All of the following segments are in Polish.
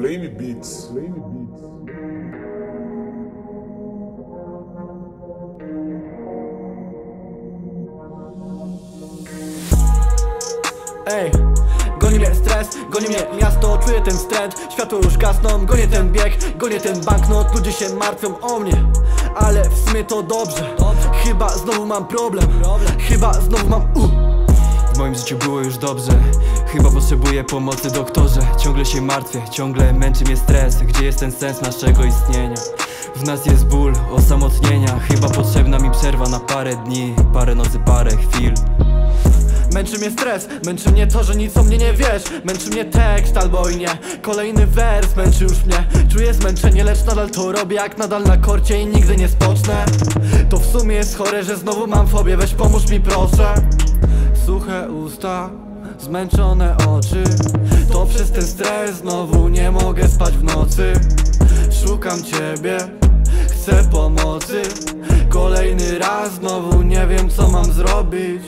Flamey Beats. Ej, goni mnie stres, goni mnie miasto, czuję ten wstręt. Światło już gasną, gonię ten bieg, gonię ten banknot. Ludzie się martwią o mnie, ale w sumie to dobrze. Chyba znowu mam problem, chyba znowu mam W moim życiu było już dobrze, chyba potrzebuję pomocy, doktorze. Ciągle się martwię, ciągle męczy mnie stres. Gdzie jest ten sens naszego istnienia? W nas jest ból osamotnienia. Chyba potrzebna mi przerwa na parę dni, parę nocy, parę chwil. Męczy mnie stres, męczy mnie to, że nic o mnie nie wiesz. Męczy mnie tekst albo i nie, kolejny wers męczy już mnie. Czuję zmęczenie, lecz nadal to robię jak nadal na korcie i nigdy nie spocznę. To w sumie jest chore, że znowu mam fobię, weź pomóż mi proszę. Suche usta, zmęczone oczy, to przez ten stres znowu nie mogę spać w nocy. Szukam ciebie, chcę pomocy. Kolejny raz znowu nie wiem co mam zrobić.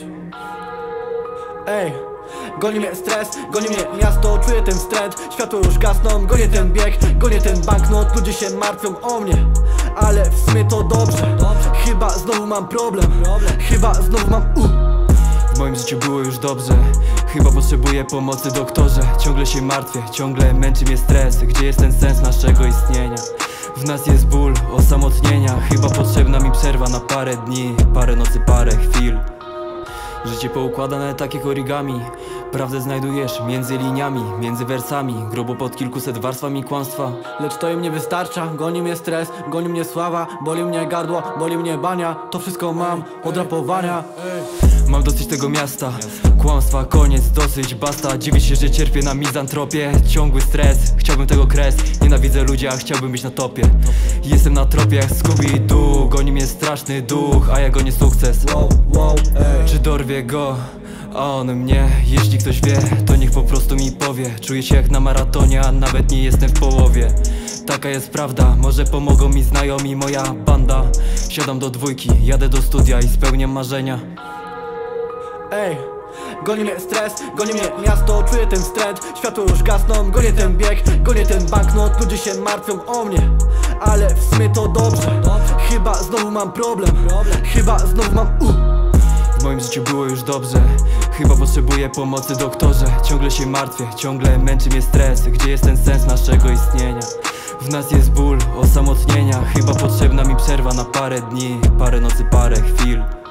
Ej, goni mnie stres, goni mnie miasto, czuję ten wstręt. Światło już gasną, gonię ten bieg, gonię ten banknot. Ludzie się martwią o mnie, ale w sumie to dobrze. Chyba znowu mam problem, chyba znowu mam W moim życiu było już dobrze, chyba potrzebuję pomocy, doktorze. Ciągle się martwię, ciągle męczy mnie stres. Gdzie jest ten sens naszego istnienia? W nas jest ból osamotnienia. Chyba potrzebna mi przerwa na parę dni, parę nocy, parę chwil. Życie poukładane tak jak origami. Prawdę znajdujesz między liniami, między wersami. Grubo pod kilkuset warstwami kłamstwa. Lecz to im nie wystarcza, goni mnie stres, goni mnie sława. Boli mnie gardło, boli mnie bania. To wszystko mam od rapowania. Mam dosyć tego miasta, kłamstwa, koniec, dosyć, basta. Dziwię się, że cierpię na mizantropię, ciągły stres, chciałbym tego kres. Nienawidzę ludzi, a chciałbym być na topie. Jestem na tropie jak Scooby-Doo. Goni mnie straszny duch, a ja gonię sukces. Czy dorwie go? A on mnie, jeśli ktoś wie, to niech po prostu mi powie. Czuję się jak na maratonie, a nawet nie jestem w połowie. Taka jest prawda, może pomogą mi znajomi, moja banda. Siadam do dwójki, jadę do studia i spełniam marzenia. Ej, goni mnie stres, goni mnie miasto, czuję ten wstręt. Światło już gasną, gonię ten bieg, gonię ten banknot. Ludzie się martwią o mnie, ale w sumie to dobrze. Chyba znowu mam problem, chyba znowu mam W moim życiu było już dobrze, chyba potrzebuję pomocy, doktorze. Ciągle się martwię, ciągle męczy mnie stres. Gdzie jest ten sens naszego istnienia? W nas jest ból osamotnienia. Chyba potrzebna mi przerwa na parę dni, parę nocy, parę chwil.